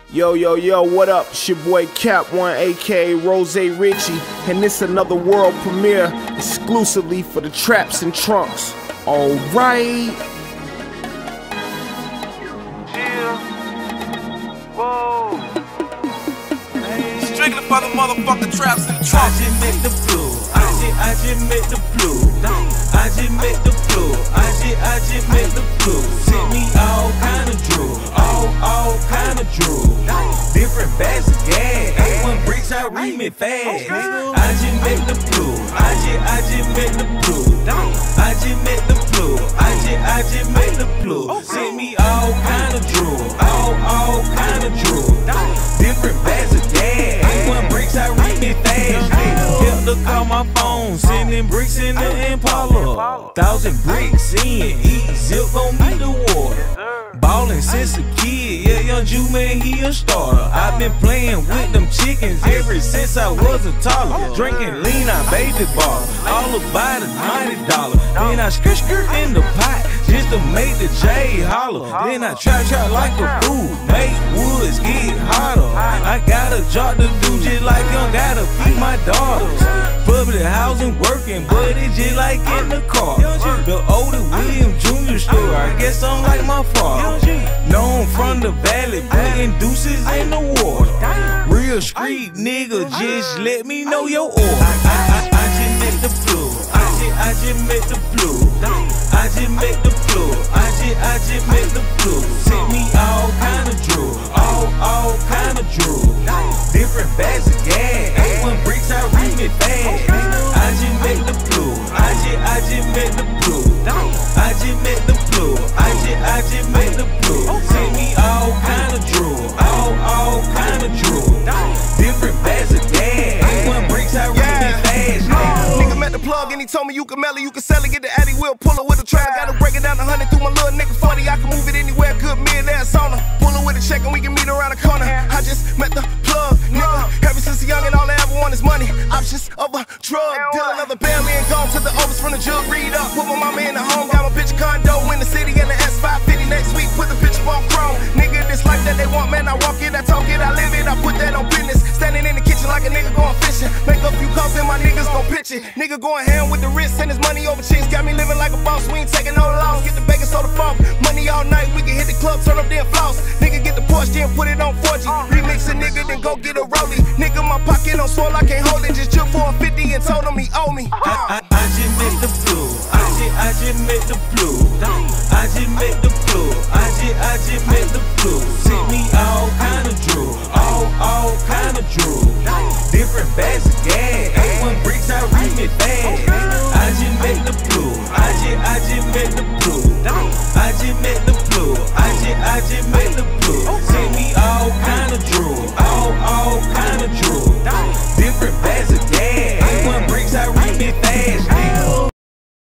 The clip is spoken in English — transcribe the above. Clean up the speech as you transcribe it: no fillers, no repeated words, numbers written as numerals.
Yo, yo, yo, what up? It's your boy Cap One, aka Rose Richie, and this another world premiere exclusively for the traps and trunks. Alright. Whoa. Strictly for the motherfucking traps and trunks. I just make the flow. I just make the flow. I just make the flow. I just make the flow. Send me all kind of drugs. All kind of drugs. Different bags of gas. A1 bricks, I read me fast. I just make the flow. I just make the flow. I just make the flow. I just make the flow. Send me all kind of drugs. All kind of drugs. Different bags of gas. A1 bricks, I read me fast. Help to call my phone. Sending bricks in the Impala. 1,000 bricks in. Eat zip gon' need the water. Ballin' since a kid, yeah, young Juiceman, he a starter. I've been playing with them chickens ever since I was a toddler. Drinking lean, I baby bar, all about $90. Then I skirt in the pot just to make the J holler. Then I trap like a fool, make woods get hotter. I got a job to do just like young, gotta feed my daughters. Public housing working, but it's just like in the car. The older William Jr. store, I guess I'm like my father. Known from the valley, putting deuces in the water. Real street nigga, just let me know your order. I just make the flow. I just make the flow. I just make the flow. I just make the flow. Send me all kind of drugs. All kind of drugs. Different bags of gas. A1 bricks, I read me fast. I just make the flow. I just make the flow. I just make the flow. I just make the flow. Send me all kind of drugs. All kind of drugs. Different bags of gas. A1 bricks, I read me fast. Nigga met the plug and he told me you can mail it, you can sell it, get the Addy wheel, pull it with a trailer. Gotta break it down to 100 through my little nigga 40. I can move it anywhere, good millionaire sauna. Pull it with a check and we can meet around the corner. I just met the plug, nigga. Ever since a youngin', all I ever want is money. Options of a drug deal, another Bentley and gone to the overs from the jug. Read up, put my mama in the home, got my bitch a condo in the city and the S550 next week. Put the bitch on chrome, nigga. This life that they want, man. I walk it, I talk it, I live it. I put that on business. Standing in the kitchen like a nigga going fishing. Make a few calls and my niggas gon' pitch it. Nigga going ham with the wrist and his money over chicks. Got me living like a boss, we ain't taking no loss. Get the bacon soda funk, money all night. We can hit the club, turn up then floss. Nigga get the Porsche, then put it on 4G. Remix a nigga, then go get a rollie. Nigga, my pocket on swole, I can't hold it. Just took for a 50 and told him he owe me. I just make the flow. I just make the flow. I just make the flow. I just make the flow. Send me all kind of drugs. All kind of drugs. Different bags of gas.